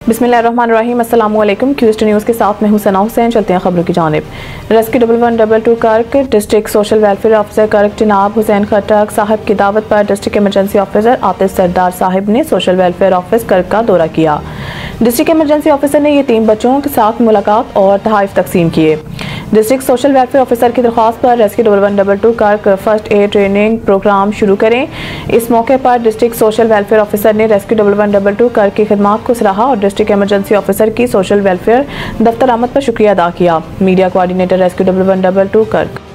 बिस्मिल्लाहिर्रहमानिर्रहीम। अस्सलामु अलैकुम। क्यूस्ट न्यूज़ के साथ मैं हूं सना हुसैन। चलते हैं खबरों की जानिब। रेस्क्यू 1112 कर्क डिस्ट्रिक्ट सोशल वेलफेयर ऑफिसर कर्क जनाब हुसैन खट्टक साहब की दावत पर district emergency officer Atif Sardar साहब ने सोशल वेलफेयर ऑफिस कर्क का दौरा किया। डिस्ट्रिक्ट इमरजेंसी ऑफिसर ने यतीम बच्चों के साथ मुलाकात और तोहफे तकसीम किए। डिस्ट्रिक्ट सोशल वेलफेयर ऑफिसर की दरख्वास्त पर रेस्क्यू 1112 कर्क फर्स्ट एड ट्रेनिंग प्रोग्राम शुरू करें। इस मौके पर डिस्ट्रिक्ट सोशल वेलफेयर ऑफिसर ने रेस्क्यू 1112 कर्क की खिदमात को सराहा और डिस्ट्रिक्ट इमरजेंसी ऑफिसर की सोशल वेलफेयर दफ्तर आमद पर शुक्रिया अदा किया। मीडिया कोऑर्डिनेटर रेस्क्यू 1112 कर्क।